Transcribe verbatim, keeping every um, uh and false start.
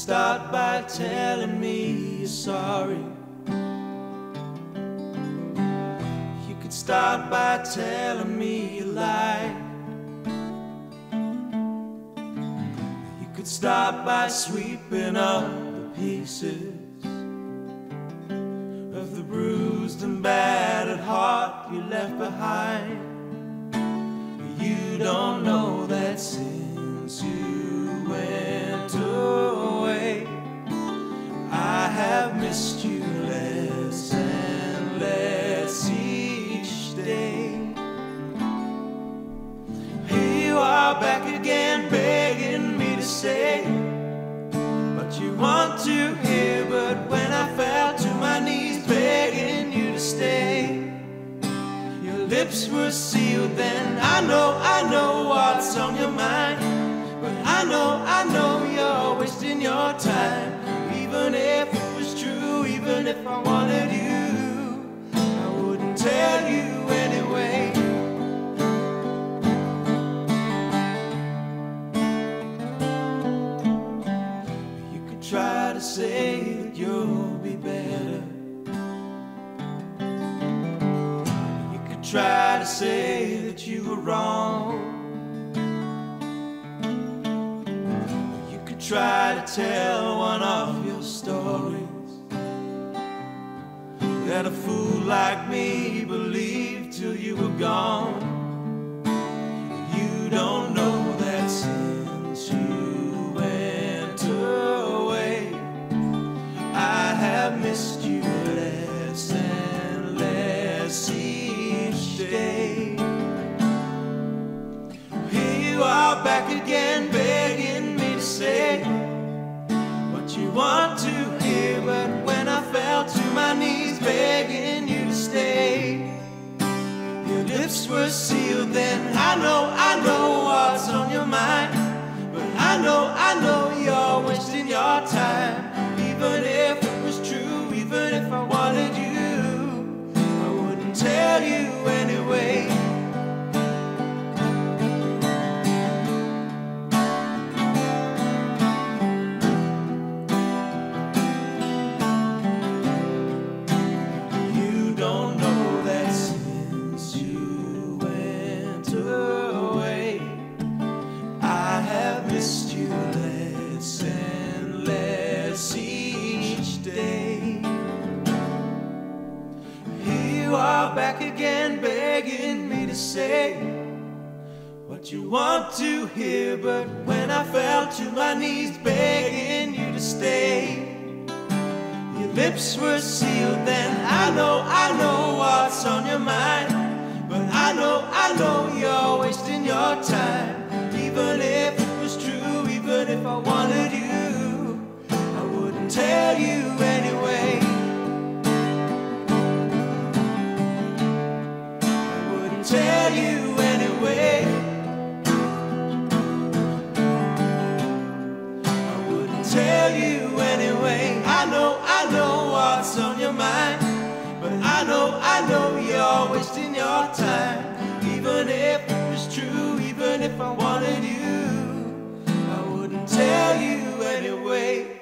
start by telling me you're sorry. You could start by telling me you lied. You could start by sweeping up the pieces of the bruised and battered heart you left behind. You don't know that since you went away, I have missed you less and less each day. Here you are back again, begging me to say what you want to hear. But when I fell to my knees begging you to stay, your lips were sealed then. I know, I know what's on your mind, but I know, I know you're wasting your time. Even if it was true, even if I wanted you, I wouldn't tell you anyway. You could try to say that you'll be better. You could try to say that you were wrong. Try to tell one of your stories that a fool like me believed till you were gone. You don't know that since you went away, I have missed you less and less each day. Here you are back again, begging me to say what you want to hear. But when I fell to my knees begging you to stay, your lips were sealed then. I know, I know what's on your mind, but I know, I know you're wasting your time. Even if it was true, even if I wanted you, I wouldn't tell you anyway. Back again, begging me to say what you want to hear. But when I fell to my knees begging you to stay, your lips were sealed then. I know, I know what's on your mind, but I know, I know you're wasting your time. Even if it was true, even if I wanted you, I wouldn't tell you anyway. Tell you anyway. I wouldn't tell you anyway. I know, I know what's on your mind, but I know, I know you're wasting your time. Even if it was true, even if I wanted you, I wouldn't tell you anyway.